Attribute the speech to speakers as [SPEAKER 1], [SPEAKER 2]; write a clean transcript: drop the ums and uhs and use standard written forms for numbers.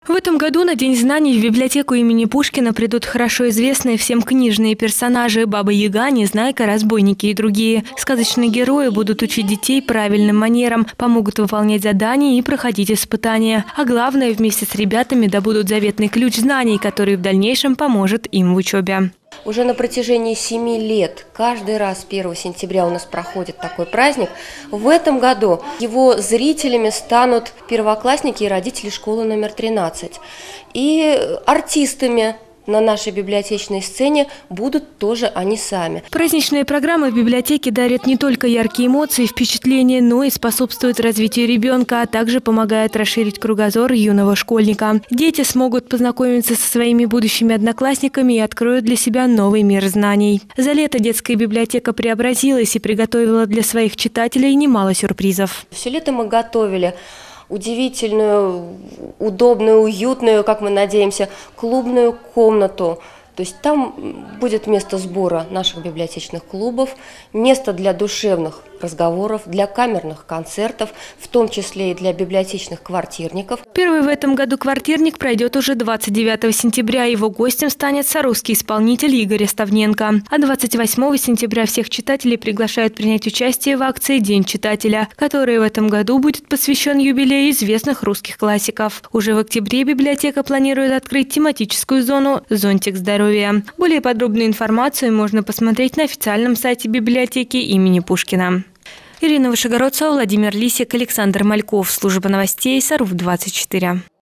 [SPEAKER 1] В этом году на День знаний в библиотеку имени Пушкина придут хорошо известные всем книжные персонажи – Баба-Яга, Незнайка, разбойники и другие. Сказочные герои будут учить детей правильным манерам, помогут выполнять задания и проходить испытания. А главное, вместе с ребятами добудут заветный ключ знаний, который в дальнейшем поможет им в учебе.
[SPEAKER 2] Уже на протяжении 7 лет каждый раз 1 сентября у нас проходит такой праздник. В этом году его зрителями станут первоклассники и родители школы номер 13. И артистами на нашей библиотечной сцене будут тоже они сами.
[SPEAKER 1] Праздничные программы в библиотеке дарят не только яркие эмоции и впечатления, но и способствуют развитию ребенка, а также помогают расширить кругозор юного школьника. Дети смогут познакомиться со своими будущими одноклассниками и откроют для себя новый мир знаний. За лето детская библиотека преобразилась и приготовила для своих читателей немало сюрпризов.
[SPEAKER 2] Все лето мы готовили удивительную, удобную, уютную, как мы надеемся, клубную комнату. То есть там будет место сбора наших библиотечных клубов, место для душевных разговоров, для камерных концертов, в том числе и для библиотечных квартирников.
[SPEAKER 1] Первый в этом году квартирник пройдет уже 29 сентября. Его гостем станет сарусский исполнитель Игорь Ставненко. А 28 сентября всех читателей приглашают принять участие в акции «День читателя», который в этом году будет посвящен юбилею известных русских классиков. Уже в октябре библиотека планирует открыть тематическую зону «Зонтик здоровья». Более подробную информацию можно посмотреть на официальном сайте библиотеки имени Пушкина. Ирина Вышегородцева, Владимир Лисик, Александр Мальков. Служба новостей Сарув 24.